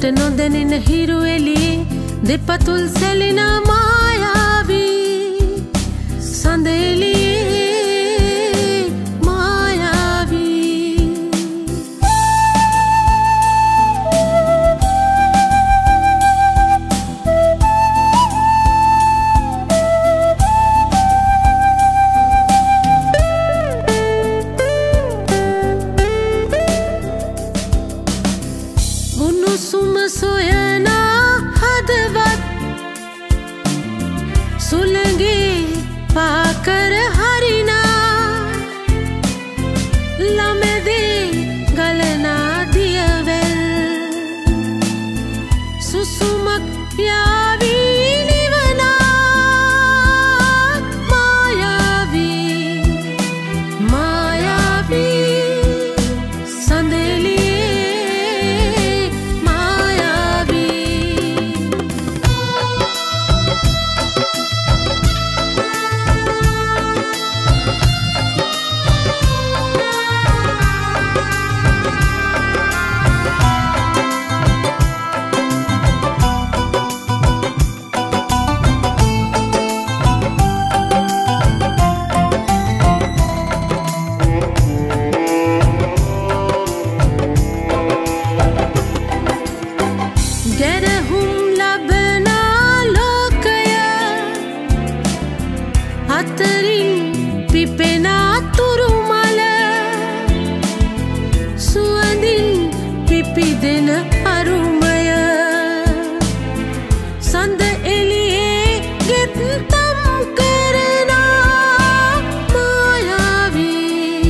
නොදැනෙන හිරු එළියේ දෙපතුල් සැලෙන මායාවී සඳ එළියේ මායාවී උණුසුම සොයන හදවත් සුළඟේ පාකර හරිනා ළමැදේ ගලනා දියවැල් සුසුමක් යාවී නිවනා මායාවී මායාවී සඳ එළියේ මායාවී ගැරහුම් ලබන ලෝකය අතරින් පිපෙන තුරුමල සුවඳින් පිපිදෙන අරුමය සඳ එළියේ ගෙත්තම් කරන මායාවී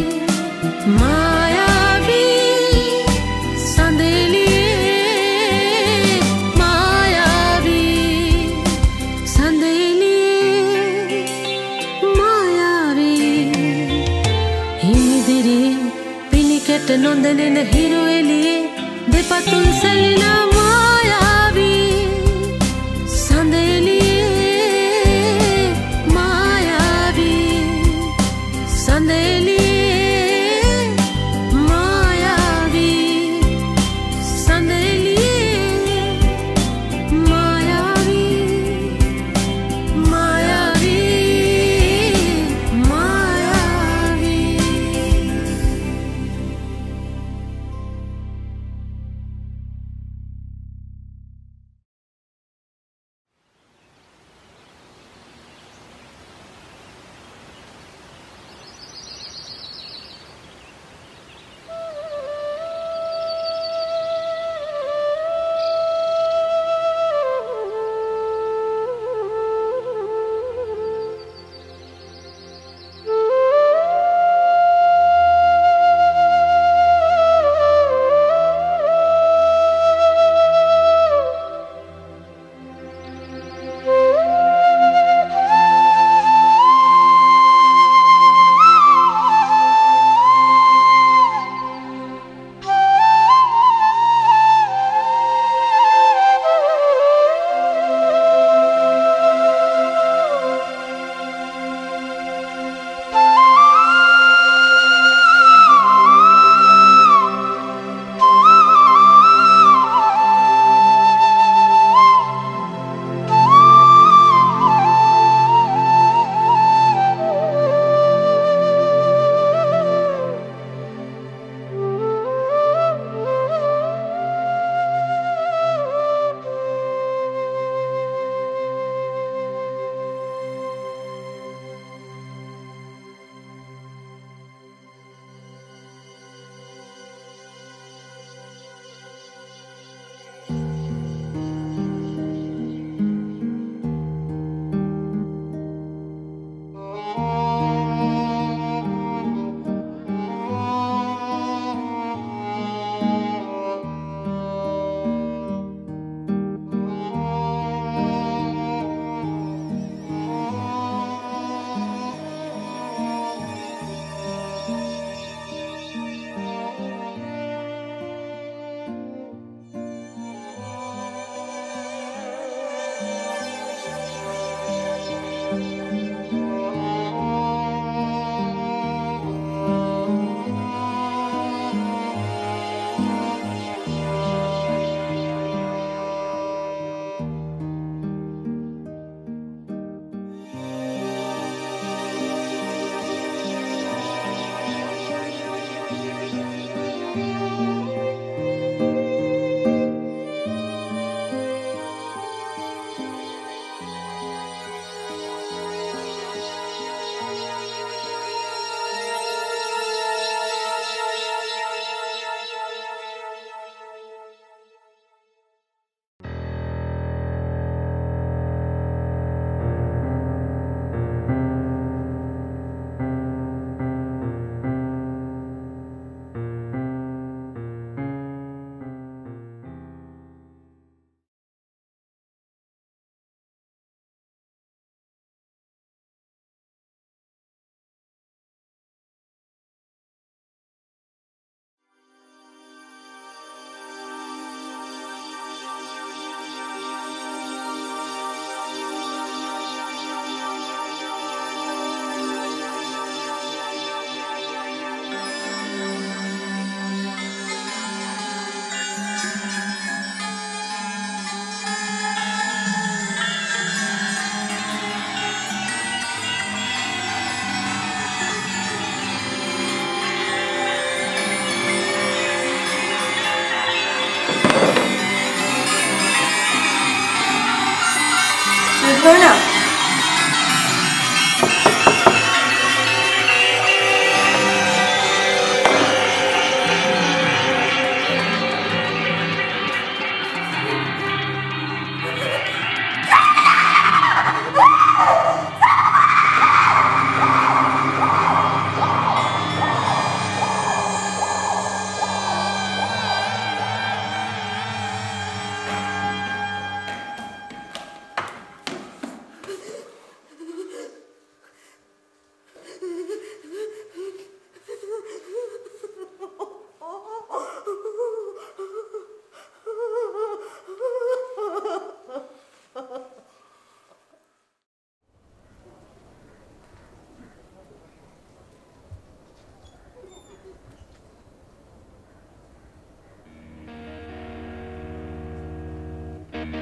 මායාවී සඳ එළියේ මායාවී සඳ එළියේ මායාවී හිමිදිරි පිනිකැට නොදැනෙන හිරු එළියේ දෙපතුල් සැලෙන මායාවී සඳ එළියේ මායාවී සඳ එළියේ මායාවී සඳ එළියේ මායාවී මායාවී මායාවී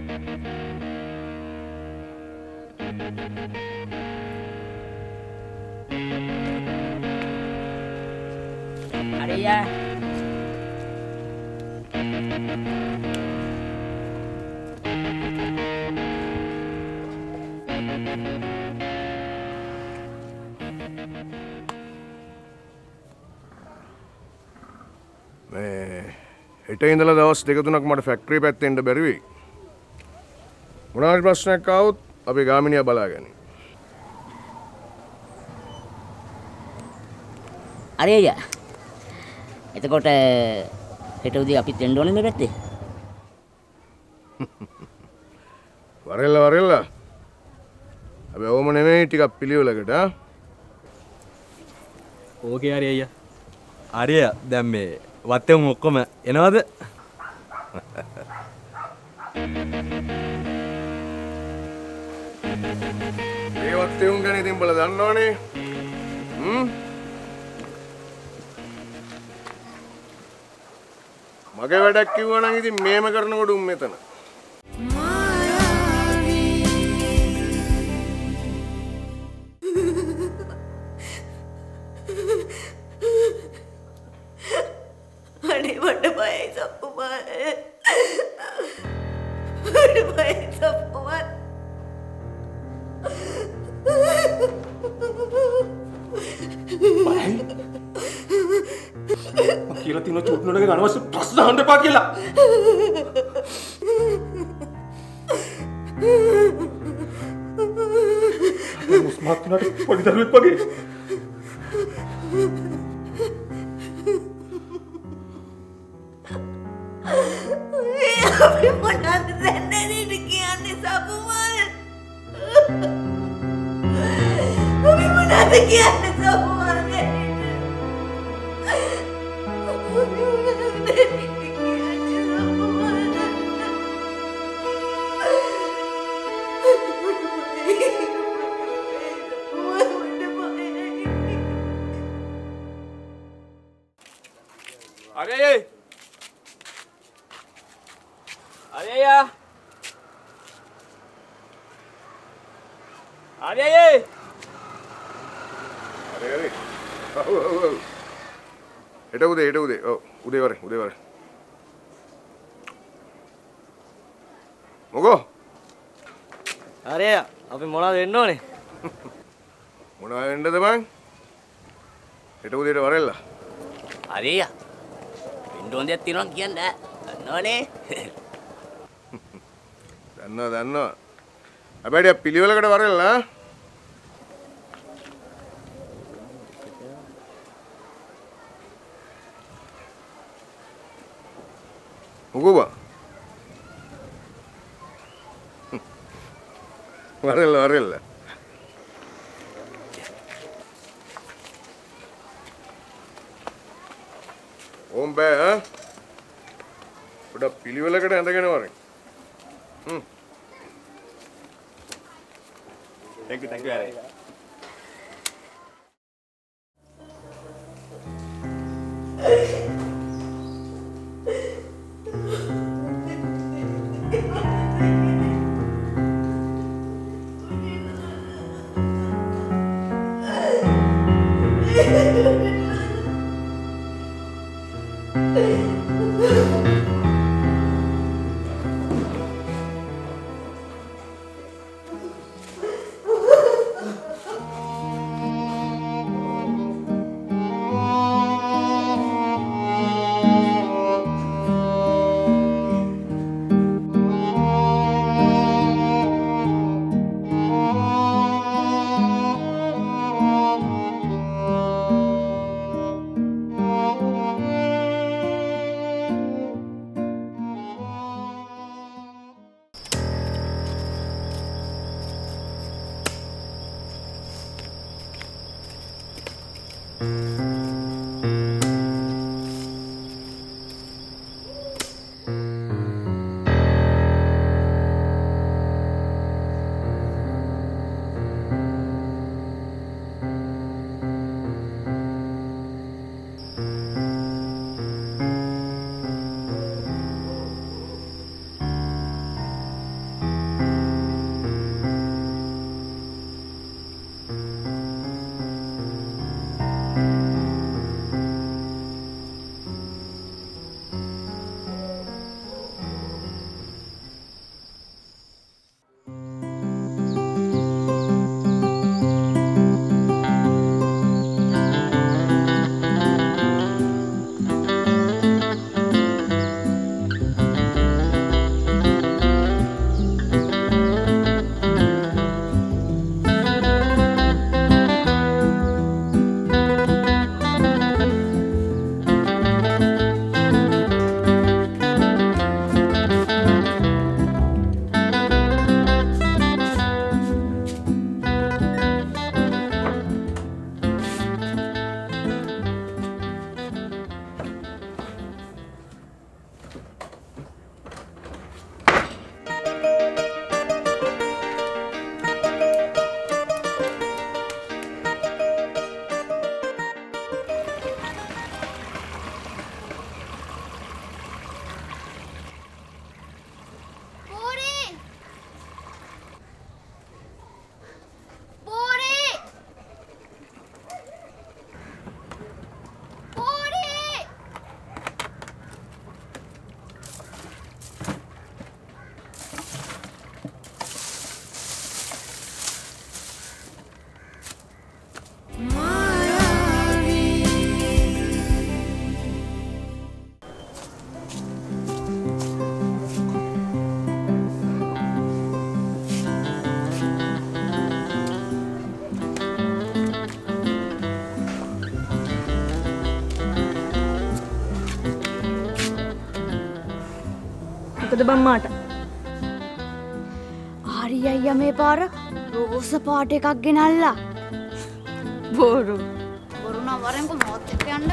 Arya. හිට ඉඳලා දවස් දෙක තුනක් මට ෆැක්ටරි පැත්තේ එන්න බැරි වෙයි. මොනවා හරි ප්‍රශ්නයක් ආවොත් අපි ගාමිනියා බලාගනි. Arya. එතකොට හෙට උදේ අපිත් එන්න ඕනේ මේ පැත්තේ. වරෙල්ලා. අපි ඕම නෙමෙයි ටිකක් පිළිවෙලකට ආ. ඕකේ Arya. Arya දැන් මේ වත්තෙන් ඔක්කොම එනවද? මේ වත්තෙන් ගැන ඉතින් බල දන්නවනේ. මගේ වැඩක් කිව්වා නම් ඉතින් මේම කරනකොට මෙතන. අනේ මට බයයි සප්පුමාන. මට බයයි සප්පුමාන. කියලා තින චුට්නඩගේ අනවශ්‍ය ප්‍රශ්න අහන්න එපා කියලා. මුස්මාත් තුනට පොඩි දරුවෙක් වගේ. අපි මොනවද දැන්නේ කියන්නේ සප්පුමාන. අපි මොනවද කියන්නේ සප්පුමාන. හෙට උදේ. ඔව් උදේ වරේ. මොකෝ? Arya අපි මොනවද වෙන්න ඕනේ? මොනවා වෙන්නද බං? හෙට උදේට වරෙල්ලා. Arya. වෙන්න ඕන දෙයක් තියෙනවා කියන්නේ දන්නවනේ. දන්නවා. හැබැයි පිළිවෙලකට වරෙල්ලා. මොකෝ බං? වරෙල්ලා. ඕම් බෑ ඈ. පොඩක් පිළිවෙලකට ඇඳගෙන වරෙන්. Thank you Arya. මොකද බං මාට? ආරි අයියා මේ පාර රෝස පාට එකක් ගෙනල්ලා. බොරු. බොරු නම් වරෙන්කෝ මොත් එක්ක යන්න.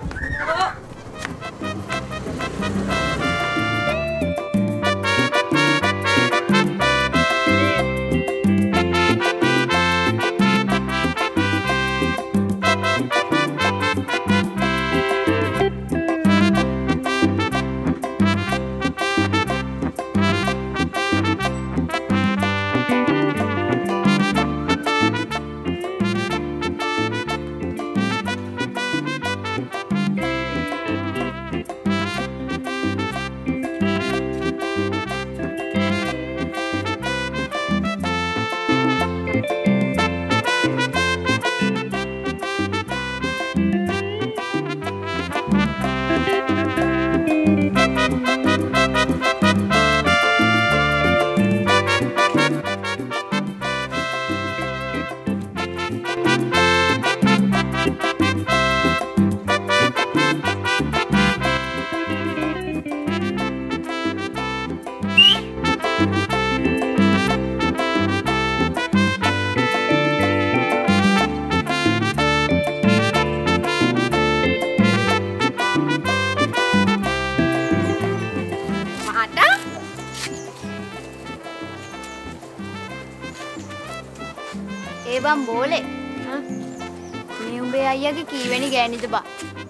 බං බෝලේ මේ උඹේ අයියාගේ කීවෙනි ගෑනිද බා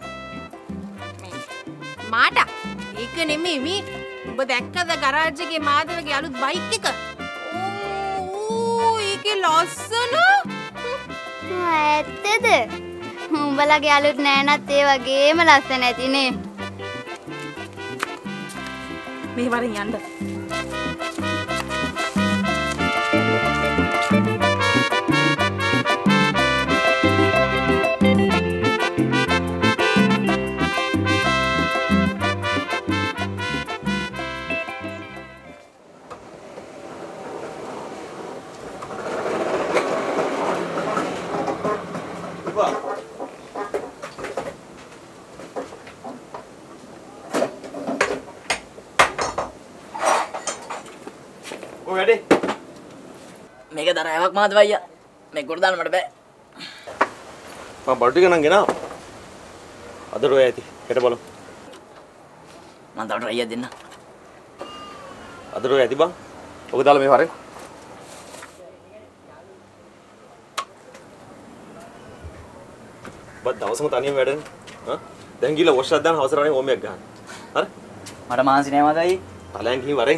මාට ඒක නෙමෙයි මේ උඹ දැක්කද ගරාජ් එකේ මාදවගේ අලුත් බයික් එක ඕ ඒකේ ලස්සන ඇත්තද උඹලගේ අලුත් නෑනත් ඒ වගේම ලස්සන ඇතිනේ මේ වරින් යන්න මේක දරාවක් මාදව අයියා මේක කොට දාන්න මට බෑ මම බඩු ටික නම් ගෙනාවා අද රොය ඇති හෙට බලමු මම තවට අයියා දෙන්න අද රොය ඇති බං ඔක දාලා මේ වරෙන් බත් දවසම තනියම වැඩනේ හා දැන් ගිහලා වොෂ් එකක් දාන්න අවසරනේ ඕමයක් ගන්න හරි මට මාන්සි නෑ මාදයි ඵලයන් ගිහින් වරෙන්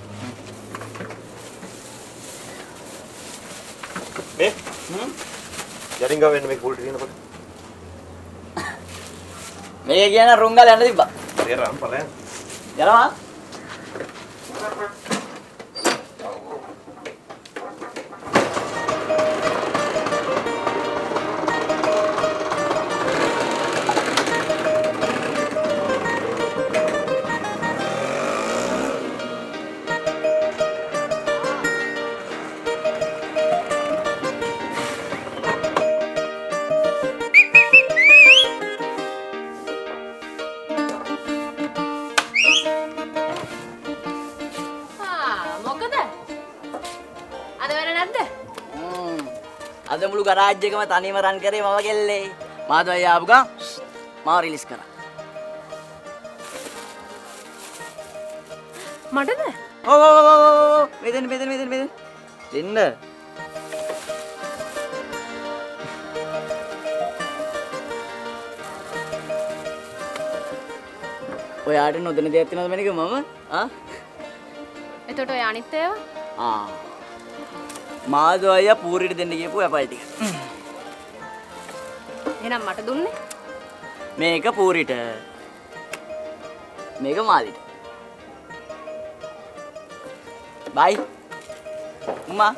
මේ යටින් ගාව වෙන්න මේක පොල්ටි දිනකොට මේක කියන රුංගල යන්න තිබ්බා තේරම් ඵලයන් යනවා අද මුළු ගරාජ් එකම තනියම රන් කරේ මම කෙල්ලේ මාදව අයියා ආපු ගමන් මාව රිලීස් කරා මටද? ඔව් මෙතන දෙන්න ඔයාට නොදැන දෙයක් තියෙනවද මැනික මම එතකොට ඔය අනිත් ඒවා? මාදව අයියා පූරිට දෙන්න කියපු ඇපල් ටික. එහෙනම් මට දුන්නේ? මේක පූරිට. මේක මාලිට. බයි. උම්මා.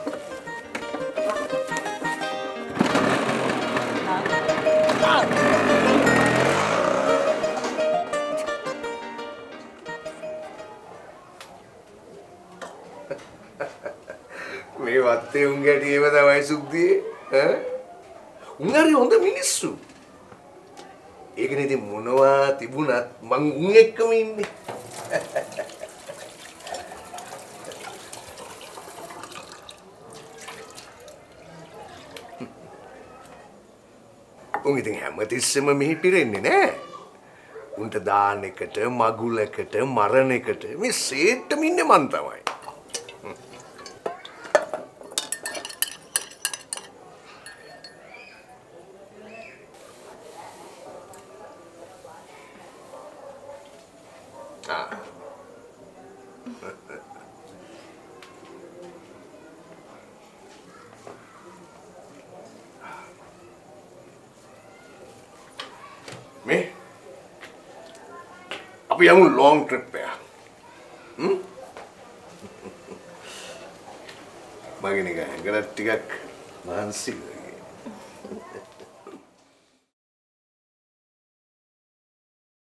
මේ වත්තේ උන් ගැටියේම තමයි සුද්ධියේ ඈ උන් හරි හොඳ මිනිස්සු ඒකනේ ඉතින් මොනවා තිබුණත් මං උන් එක්කම ඉන්නේ උන් ඉතින් හැමතිස්සෙම මෙහි පිරෙන්නේ නෑ. උන්ට දාන එකට, මගුලකට, මරණ එකට මේ සේට්ටම ඉන්නේ මං තමයි. මේ අපි යමු ලොං ට්‍රිප් එකක්. මගේ නිකන් ඇඟට ටිකක් මහන්සි